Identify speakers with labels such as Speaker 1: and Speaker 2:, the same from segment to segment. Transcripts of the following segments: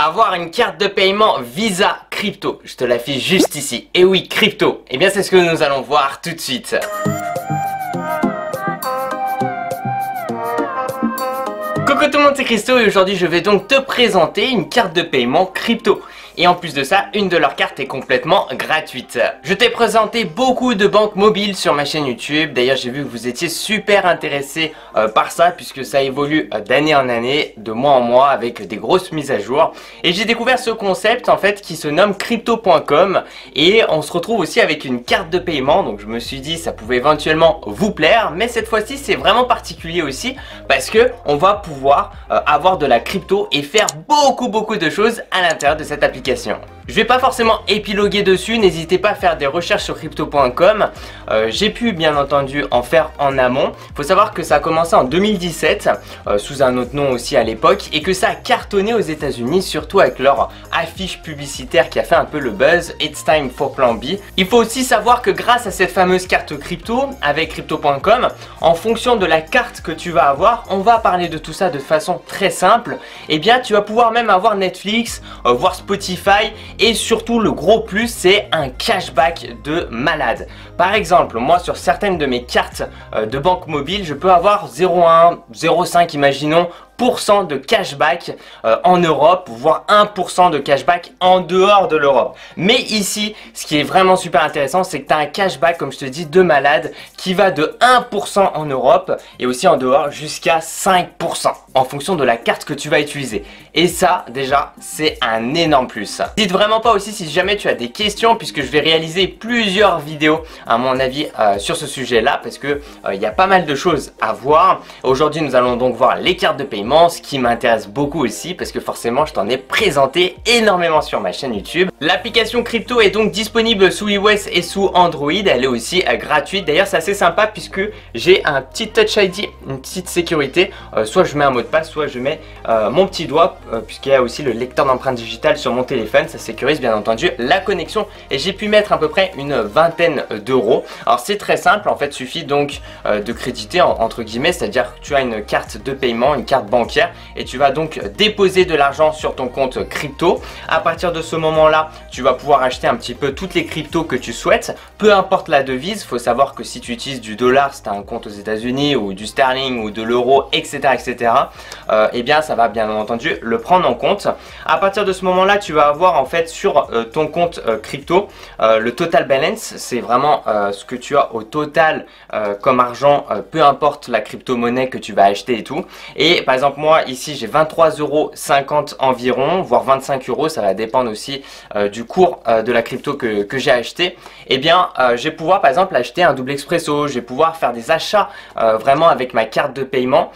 Speaker 1: Avoir une carte de paiement Visa crypto, je te l'affiche juste ici. Et oui, crypto, et bien c'est ce que nous allons voir tout de suite. Coucou tout le monde, c'est Christo et aujourd'hui je vais donc te présenter une carte de paiement crypto. Et en plus de ça, une de leurs cartes est complètement gratuite. Je t'ai présenté beaucoup de banques mobiles sur ma chaîne YouTube. D'ailleurs, j'ai vu que vous étiez super intéressés par ça puisque ça évolue d'année en année, de mois en mois avec des grosses mises à jour. Et j'ai découvert ce concept en fait qui se nomme crypto.com et on se retrouve aussi avec une carte de paiement. Donc je me suis dit ça pouvait éventuellement vous plaire, mais cette fois-ci c'est vraiment particulier aussi parce que on va pouvoir avoir de la crypto et faire beaucoup de choses à l'intérieur de cette application. Je vais pas forcément épiloguer dessus, n'hésitez pas à faire des recherches sur crypto.com. J'ai pu bien entendu en faire en amont. Il faut savoir que ça a commencé en 2017, sous un autre nom aussi à l'époque, et que ça a cartonné aux États-Unis, surtout avec leur affiche publicitaire qui a fait un peu le buzz, It's time for Plan B. Il faut aussi savoir que grâce à cette fameuse carte crypto, avec crypto.com, en fonction de la carte que tu vas avoir, on va parler de tout ça de façon très simple, et bien tu vas pouvoir même avoir Netflix, voir Spotify, et surtout le gros plus c'est un cashback de malade. Par exemple moi sur certaines de mes cartes de banque mobile je peux avoir 0,1, 0,5 imaginons de cashback en Europe, voire 1% de cashback en dehors de l'Europe. Mais ici, ce qui est vraiment super intéressant, c'est que tu as un cashback, comme je te dis, de malade, qui va de 1% en Europe et aussi en dehors jusqu'à 5% en fonction de la carte que tu vas utiliser. Et ça, déjà, c'est un énorme plus. N'hésite vraiment pas aussi si jamais tu as des questions, puisque je vais réaliser plusieurs vidéos, à mon avis, sur ce sujet-là, parce que il y a pas mal de choses à voir. Aujourd'hui, nous allons donc voir les cartes de paiement, ce qui m'intéresse beaucoup aussi parce que forcément je t'en ai présenté énormément sur ma chaîne YouTube. L'application crypto est donc disponible sous iOS et sous Android, elle est aussi gratuite. D'ailleurs c'est assez sympa puisque j'ai un petit Touch ID, une petite sécurité, soit je mets un mot de passe, soit je mets mon petit doigt, puisqu'il y a aussi le lecteur d'empreintes digitales sur mon téléphone, ça sécurise bien entendu la connexion et j'ai pu mettre à peu près une vingtaine d'euros. Alors c'est très simple, en fait il suffit donc de créditer entre guillemets, c'est-à-dire que tu as une carte de paiement, une carte bancaire et tu vas donc déposer de l'argent sur ton compte crypto. À partir de ce moment-là, tu vas pouvoir acheter un petit peu toutes les cryptos que tu souhaites, peu importe la devise. Il faut savoir que si tu utilises du dollar, si tu as un compte aux États-Unis ou du sterling ou de l'euro, etc., et bien ça va bien entendu le prendre en compte. À partir de ce moment-là, tu vas avoir en fait sur ton compte crypto le total balance, c'est vraiment ce que tu as au total comme argent, peu importe la crypto-monnaie que tu vas acheter et tout. Et par exemple moi ici j'ai 23,50 € environ, voire 25 €, ça va dépendre aussi du cours de la crypto que j'ai acheté. Et bien je vais pouvoir par exemple acheter un double expresso, je vais pouvoir faire des achats vraiment avec ma carte de paiement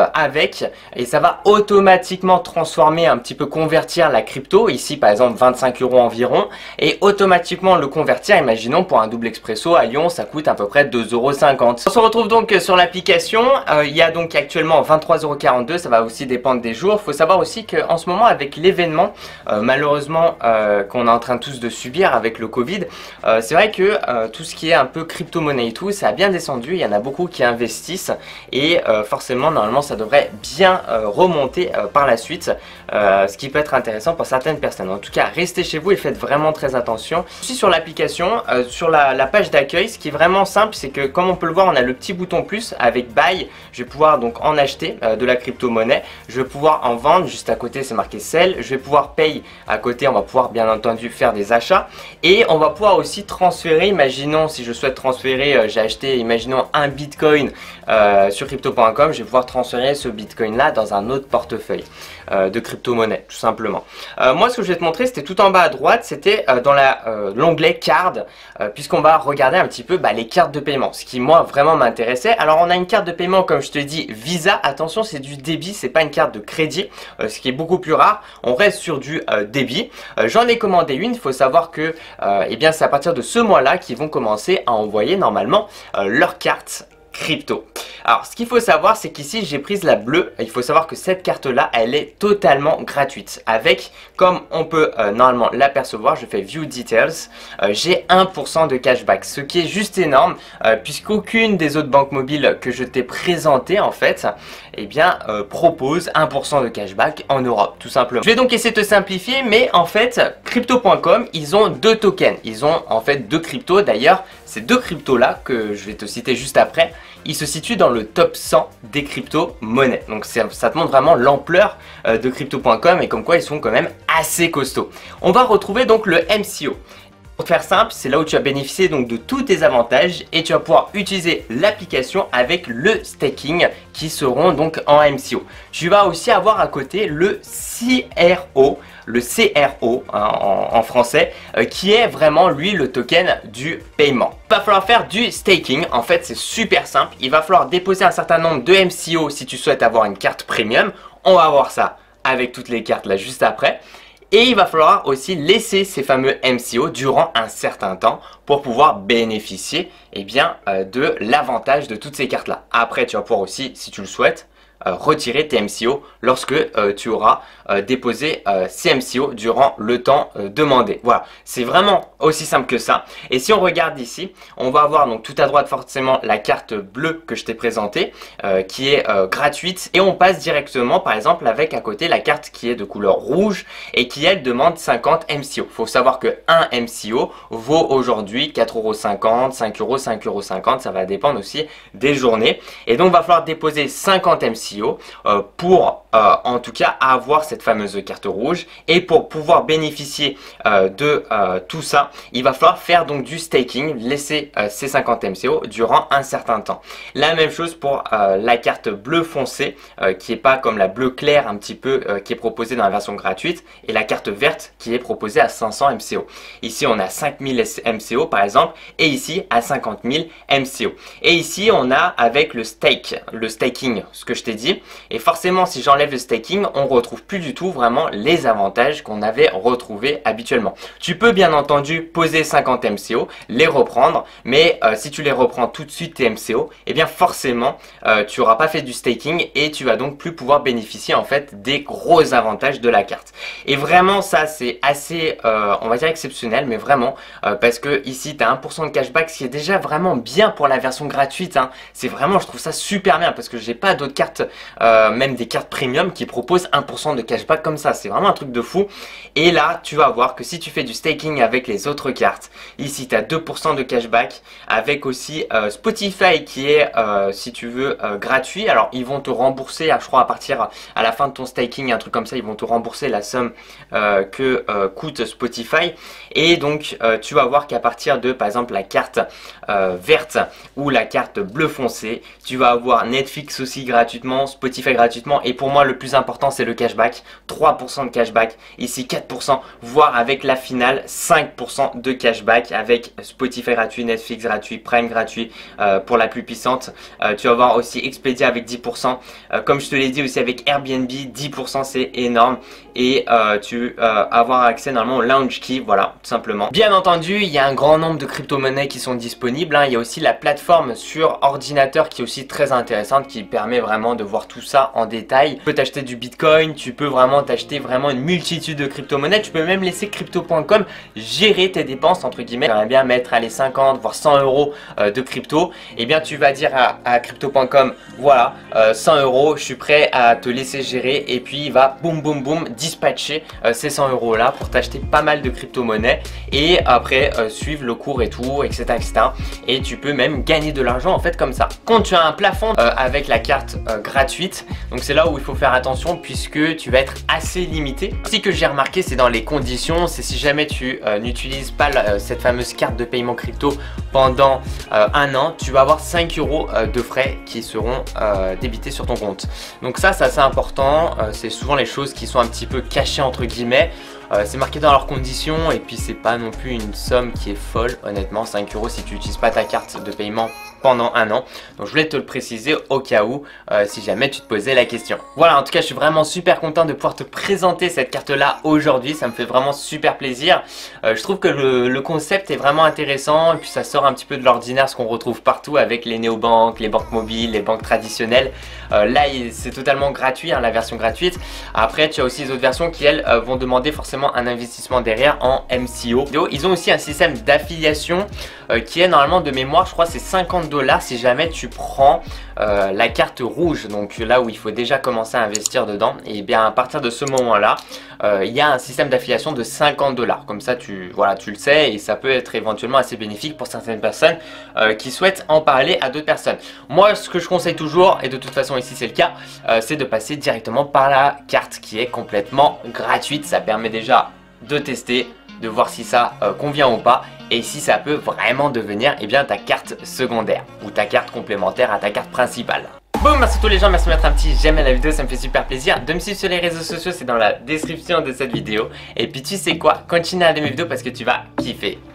Speaker 1: et ça va automatiquement transformer, un petit peu convertir la crypto, ici par exemple 25 € environ, et automatiquement le convertir. Imaginons pour un double expresso à Lyon ça coûte à peu près 2,50 €. On se retrouve donc sur l'application, il y a donc actuellement 23,42 €, ça va aussi dépendre des jours. Il faut savoir aussi qu'en ce moment avec l'événement malheureusement qu'on est en train tous de subir avec le Covid, c'est vrai que tout ce qui est un peu crypto-monnaie et tout, ça a bien descendu, il y en a beaucoup qui investissent et forcément normalement ça devrait bien remonter par la suite, ce qui peut être intéressant pour certaines personnes. En tout cas restez chez vous et faites vraiment très attention. Aussi sur l'application, sur la page d'accueil, ce qui est vraiment simple, c'est que comme on peut le voir, on a le petit bouton plus avec buy. Je vais pouvoir donc en acheter de la crypto-monnaie, je vais pouvoir en vendre, juste à côté c'est marqué sell, je vais pouvoir pay à côté, on va pouvoir bien entendu faire des achats et on va pouvoir aussi transférer. Imaginons si je souhaite transférer, j'ai acheté imaginons un bitcoin sur crypto.com, je vais pouvoir transférer ce bitcoin là dans un autre portefeuille de crypto-monnaie tout simplement. Moi ce que je vais te montrer c'était tout en bas à droite, c'était dans l'onglet card, puisqu'on va regarder un petit peu les cartes de paiement, ce qui moi vraiment m'intéressait. Alors on a une carte de paiement comme je te dis Visa, attention c'est du débit, c'est pas une carte de crédit, ce qui est beaucoup plus rare, on reste sur du débit. J'en ai commandé une, il faut savoir que eh bien c'est à partir de ce mois là qu'ils vont commencer à envoyer normalement leur carte crypto. Alors ce qu'il faut savoir, c'est qu'ici j'ai pris la bleue. Il faut savoir que cette carte là elle est totalement gratuite avec, comme on peut normalement l'apercevoir, je fais view details, j'ai 1% de cashback, ce qui est juste énorme puisqu'aucune des autres banques mobiles que je t'ai présentées en fait eh bien propose 1% de cashback en Europe tout simplement. Je vais donc essayer de te simplifier, mais en fait crypto.com ils ont deux tokens, ils ont en fait deux cryptos. D'ailleurs ces deux cryptos là que je vais te citer juste après, ils se situent dans le top 100 des crypto-monnaies. Donc ça te montre vraiment l'ampleur de crypto.com et comme quoi ils sont quand même assez costauds. On va retrouver donc le MCO. Pour faire simple, c'est là où tu vas bénéficier donc de tous tes avantages et tu vas pouvoir utiliser l'application avec le staking qui seront donc en MCO. Tu vas aussi avoir à côté le CRO, en français, qui est vraiment lui le token du paiement. Il va falloir faire du staking, en fait c'est super simple, il va falloir déposer un certain nombre de MCO si tu souhaites avoir une carte premium. On va voir ça avec toutes les cartes là juste après. Et il va falloir aussi laisser ces fameux MCO durant un certain temps pour pouvoir bénéficier eh bien, de l'avantage de toutes ces cartes là. Après tu vas pouvoir aussi, si tu le souhaites, retirer tes MCO lorsque tu auras déposé ces MCO durant le temps demandé. Voilà, c'est vraiment aussi simple que ça. Et si on regarde ici, on va avoir donc tout à droite forcément la carte bleue que je t'ai présentée qui est gratuite, et on passe directement par exemple avec à côté la carte qui est de couleur rouge et qui elle demande 50 MCO. Il faut savoir que un MCO vaut aujourd'hui 4,50 €, 5 €, 5,50 €, ça va dépendre aussi des journées. Et donc il va falloir déposer 50 MCO pour en tout cas avoir cette fameuse carte rouge, et pour pouvoir bénéficier de tout ça il va falloir faire donc du staking, laisser ces 50 MCO durant un certain temps. La même chose pour la carte bleu foncé qui est pas comme la bleu clair un petit peu qui est proposée dans la version gratuite, et la carte verte qui est proposée à 500 MCO. Ici on a 5000 MCO par exemple, et ici à 50 000 MCO. Et ici on a avec le staking, ce que je t'ai dit. Et forcément si j'enlève le staking, on retrouve plus du tout vraiment les avantages qu'on avait retrouvés habituellement. Tu peux bien entendu poser 50 MCO, les reprendre, mais si tu les reprends tout de suite tes MCO, et bien forcément tu n'auras pas fait du staking et tu vas donc plus pouvoir bénéficier en fait des gros avantages de la carte. Et vraiment ça c'est assez on va dire exceptionnel, mais vraiment parce que ici tu as 1% de cashback, ce qui est déjà vraiment bien pour la version gratuite hein. C'est vraiment, je trouve ça super bien parce que j'ai pas d'autres cartes même des cartes premium qui proposent 1% de cashback comme ça. C'est vraiment un truc de fou. Et là tu vas voir que si tu fais du staking avec les autres cartes, ici tu as 2% de cashback, avec aussi Spotify qui est si tu veux gratuit. Alors ils vont te rembourser je crois à partir à la fin de ton staking, un truc comme ça, ils vont te rembourser la somme que coûte Spotify. Et donc tu vas voir qu'à partir de par exemple la carte verte ou la carte bleu foncé, tu vas avoir Netflix aussi gratuitement, Spotify gratuitement, et pour moi le plus important c'est le cashback. 3% de cashback, ici 4%, voire avec la finale 5% de cashback avec Spotify gratuit, Netflix gratuit, Prime gratuit pour la plus puissante. Tu vas voir aussi Expedia avec 10%, comme je te l'ai dit aussi avec Airbnb 10%, c'est énorme. Et tu avoir accès normalement au launch key, voilà tout simplement. Bien entendu il y a un grand nombre de crypto-monnaies qui sont disponibles hein. Il y a aussi la plateforme sur ordinateur qui est aussi très intéressante, qui permet vraiment de voir tout ça en détail. Tu peux t'acheter du bitcoin, tu peux vraiment t'acheter vraiment une multitude de crypto-monnaies. Tu peux même laisser crypto.com gérer tes dépenses entre guillemets. Tu aimerais bien mettre allez 50 voire 100 € de crypto, et bien tu vas dire à crypto.com voilà 100 €, je suis prêt à te laisser gérer, et puis il va boum boum boum dispatcher ces 100 € là pour t'acheter pas mal de crypto-monnaies, et après suivre le cours et tout etc, etc. Et tu peux même gagner de l'argent en fait comme ça. Quand tu as un plafond avec la carte gratuite, donc c'est là où il faut faire attention puisque tu vas être assez limité. Ce que j'ai remarqué c'est dans les conditions, c'est si jamais tu n'utilises pas cette fameuse carte de paiement crypto pendant un an, tu vas avoir 5 € de frais qui seront débités sur ton compte. Donc ça c'est assez important, c'est souvent les choses qui sont un petit peu cachées entre guillemets. C'est marqué dans leurs conditions et puis c'est pas non plus une somme qui est folle, honnêtement. 5 € si tu n'utilises pas ta carte de paiement pendant un an. Donc je voulais te le préciser au cas où si jamais tu te posais la question. Voilà, en tout cas je suis vraiment super content de pouvoir te présenter cette carte là aujourd'hui. Ça me fait vraiment super plaisir. Je trouve que le concept est vraiment intéressant et puis ça sort un petit peu de l'ordinaire, ce qu'on retrouve partout avec les néobanques, les banques mobiles, les banques traditionnelles. Là c'est totalement gratuit, hein, la version gratuite. Après tu as aussi les autres versions qui elles vont demander forcément un investissement derrière en MCO. Ils ont aussi un système d'affiliation qui est normalement, de mémoire je crois c'est 50 $ si jamais tu prends la carte rouge, donc là où il faut déjà commencer à investir dedans. Et bien à partir de ce moment là il y a un système d'affiliation de 50 $. Comme ça tu le sais, et ça peut être éventuellement assez bénéfique pour certaines personnes qui souhaitent en parler à d'autres personnes. Moi ce que je conseille toujours, et de toute façon ici c'est le cas, c'est de passer directement par la carte qui est complètement gratuite. Ça permet déjà de tester, de voir si ça convient ou pas, et si ça peut vraiment devenir ta carte secondaire ou ta carte complémentaire à ta carte principale. Bon, merci à tous les gens, merci de mettre un petit j'aime à la vidéo, ça me fait super plaisir. De me suivre sur les réseaux sociaux, c'est dans la description de cette vidéo. Et puis tu sais quoi, continue à regarder mes vidéos parce que tu vas kiffer.